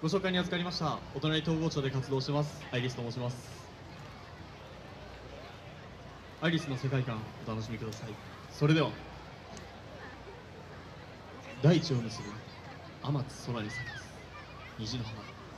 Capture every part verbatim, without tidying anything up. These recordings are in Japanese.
ご紹介に預かりましたお隣統合庁で活動してますアイリスと申します。アイリスの世界観お楽しみください。それでは大地を結ぶ天津空に咲かす虹の花。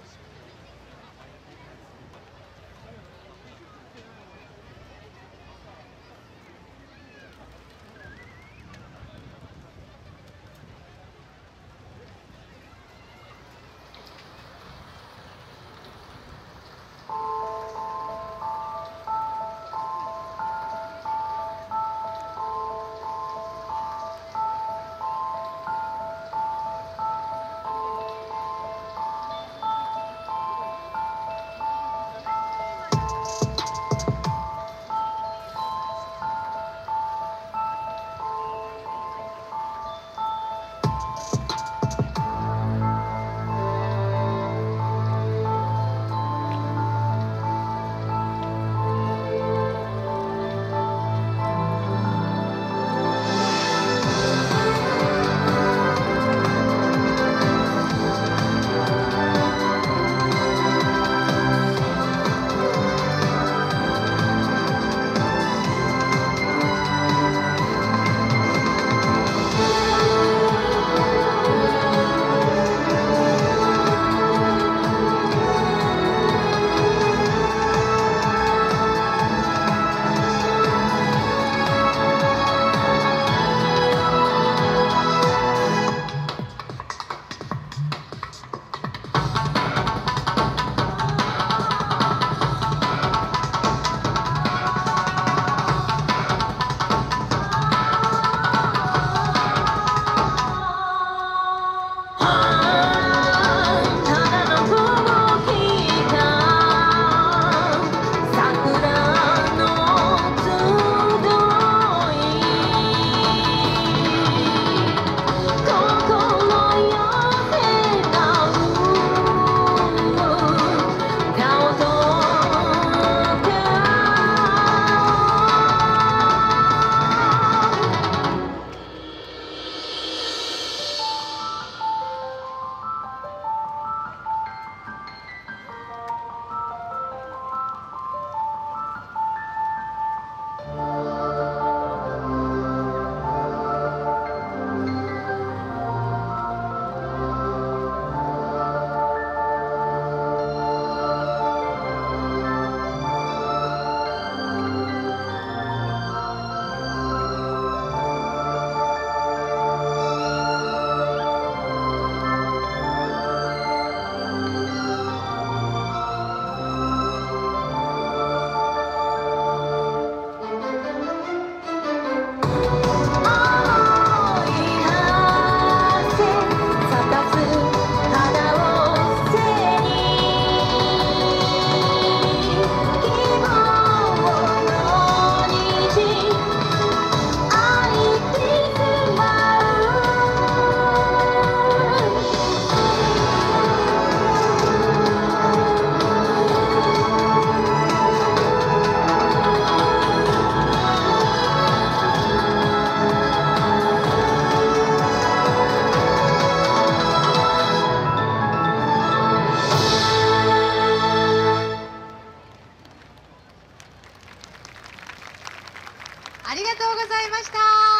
ありがとうございました。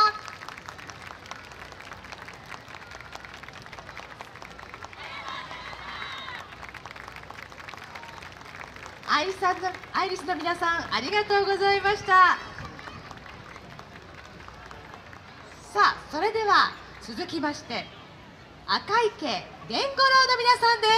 アイリスさんのアイリスの皆さんありがとうございました。さあそれでは続きまして赤池源五郎の皆さんです。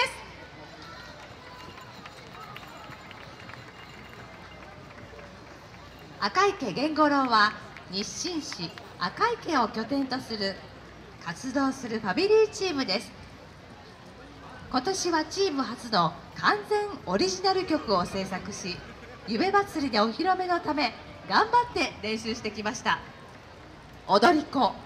赤池源五郎は日清市赤池を拠点とする活動するファミリーチームです。今年はチーム初の完全オリジナル曲を制作し、夢祭りでお披露目のため頑張って練習してきました。踊り子